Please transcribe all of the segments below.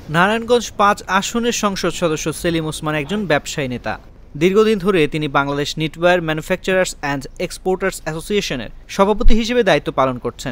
নারায়ণগঞ্জ ৫ আসনের সংসদ সদস্য সেলিম ওসমান একজন ব্যবসায়ী নেতা। দীর্ঘদিন ধরে তিনি Bangladesh knitwear manufacturers and exporters অ্যাসোসিয়েশনের সভাপতি হিসেবে দায়িত্ব পালন করছেন।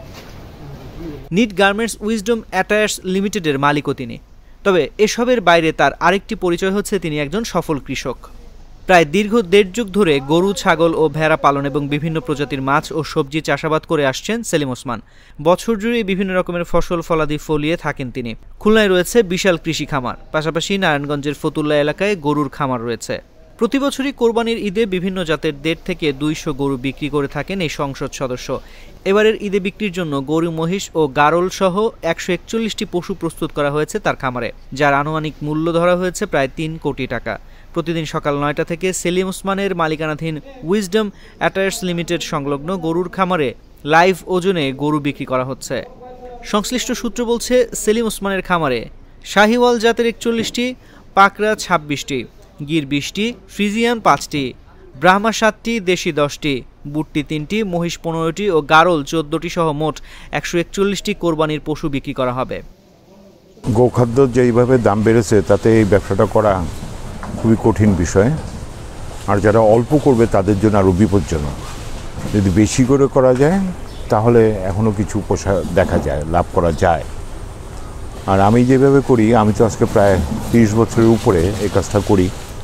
নিট গার্মেন্টস উইজডম অ্যাটায়ার্স লিমিটেডের মালিকও তিনি। তবে এসবের বাইরে তার আরেকটি পরিচয় হচ্ছে তিনি একজন সফল কৃষক। প্রায় দীর্ঘ ১.৫ যুগ ধরে গরু, ছাগল ও ভেড়া পালন এবং বিভিন্ন প্রজাতির মাছ ও সবজি চাষাবাদ করে আসছেন সেলিম ওসমান। বছর জুড়ে বিভিন্ন রকমের ফসল ফলাদি ফলিয়ে থাকেন তিনি। খুলনায় রয়েছে বিশাল কৃষি খামার, পাশাপাশি নারায়ণগঞ্জের ফতুল্লা এলাকায় গরুর খামার রয়েছে। প্রতি বছরই কোরবানির ঈদে বিভিন্ন জাতের ১.৫ থেকে ২০০ গরু বিক্রি করে থাকেন এই সংসদ সদস্য। এবারের ঈদে বিক্রির জন্য গরু, মহিষ ও গারল সহ ১৪১টি পশু প্রস্তুত করা হয়েছে তার খামারে, যার আনুমানিক মূল্য ধরা হয়েছে প্রায় ৩ কোটি টাকা। প্রতিদিন সকাল ৯টা থেকে সেলিম ওসমানের মালিকানাধীন উইজডম অ্যাটায়ার্স লিমিটেড সংলগ্ন গরুর খামারে লাইভ ওজনে গরু বিক্রি করা হচ্ছে। সংশ্লিষ্ট সূত্র বলছে, সেলিম ওসমানের খামারে শাহিওয়াল জাতের ৪১টি, পাকড়া ২৬টি, গির ২০টি, ফ্রিজিয়ান ৫টি, ব্রাহ্মা ৭টি, দেশি ১০টি, বুট্টি ৩টি, মহিষ ১৫টি ও গারল ১৪টি সহ মোট ১৪১টি কোরবানির পশু বিক্রি করা হবে। গোখাদ্য যেইভাবে দাম বেড়েছে তাতে এই ব্যবসাটা করা খুবই কঠিন বিষয়, আর যারা অল্প করবে তাদের জন্য আরও বিপজ্জনক। যদি বেশি করে করা যায় তাহলে এখনও কিছু দেখা যায়, লাভ করা যায়। আর আমি যেভাবে করি, আমি তো আজকে প্রায় ৩০ বছরের উপরে এই কাজটা করি।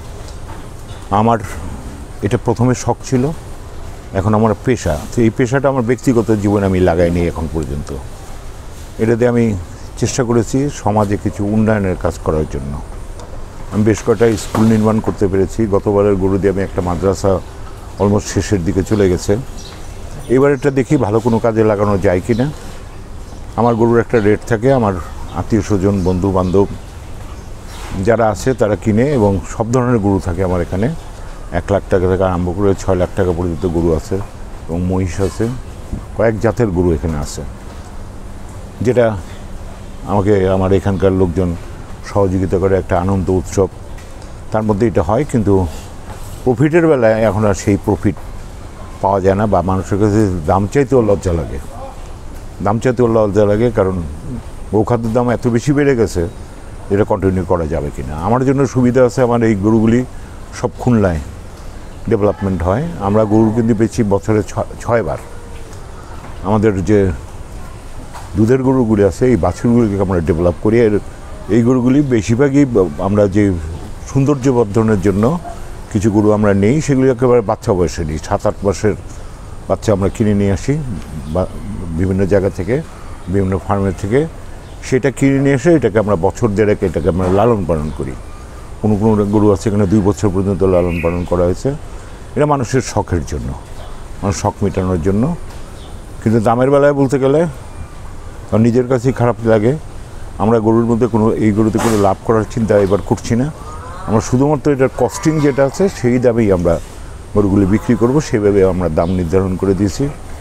আমার এটা প্রথমে শখ ছিল, এখন আমার পেশা। তো এই পেশাটা আমার ব্যক্তিগত জীবনে আমি লাগাইনি এখন পর্যন্ত। এটাতে আমি চেষ্টা করেছি সমাজে কিছু উন্নয়নের কাজ করার জন্য। আমি বেশ কয়েকটা স্কুল নির্মাণ করতে পেরেছি। গতবারের গরু দিয়ে আমি একটা মাদ্রাসা অলমোস্ট শেষের দিকে চলে গেছে। এবার এটা দেখি ভালো কোনো কাজে লাগানো যায় কি না। আমার গরুর একটা রেট থাকে, আমার আত্মীয় স্বজন, বন্ধু বান্ধব যারা আছে তারা কিনে, এবং সব ধরনের গরু থাকে আমার এখানে। ১ লাখ টাকা থেকে আরম্ভ করে ৬ লাখ টাকা পর্যন্ত গরু আছে, এবং মহিষ আছে, কয়েক জাতের গরু এখানে আছে, যেটা আমাকে আমার এখানকার লোকজন সহযোগিতা করে একটা আনন্দ উৎসব। তার মধ্যে এটা হয়, কিন্তু প্রফিটের বেলায় এখন আর সেই প্রফিট পাওয়া যায় না, বা মানুষের কাছে দাম চাইতেও লজ্জা লাগে। কারণ গোখাদ্যের দাম এত বেশি বেড়ে গেছে, এটা কন্টিনিউ করা যাবে কি না। আমার জন্য সুবিধা আছে, আমার এই গরুগুলি সব খুলনায় ডেভেলপমেন্ট হয়। আমরা গরু কিন্তু বেশি বছরে ৬ বার। আমাদের যে দুধের গরুগুলি আছে, এই বাছুরগুলিকে আমরা ডেভেলপ করি। এই গরুগুলি বেশিরভাগই আমরা যে সৌন্দর্য বর্ধনের জন্য কিছু গরু আমরা নেই, সেগুলি একেবারে বাচ্চা বয়সে নিই। ৭-৮ মাসের বাচ্চা আমরা কিনে নিয়ে আসি বিভিন্ন জায়গা থেকে, বিভিন্ন ফার্মের থেকে। সেটা কিনে নিয়ে এসে এটাকে আমরা বছর দেড়েক এটাকে আমরা লালন পালন করি। কোনো গরু আছে এখানে ২ বছর পর্যন্ত লালন পালন করা হয়েছে। এটা মানুষের শখের জন্য, মানুষ শখ মেটানোর জন্য। কিন্তু দামের বেলায় বলতে গেলে নিজের কাছেই খারাপ লাগে। আমরা গরুর মধ্যে এই গরুতে কোনো লাভ করার চিন্তা এবার করছি না। আমরা শুধুমাত্র এটার কস্টিং যেটা আছে সেই দামেই আমরা গরুগুলি বিক্রি করব, সেভাবে আমরা দাম নির্ধারণ করে দিয়েছি।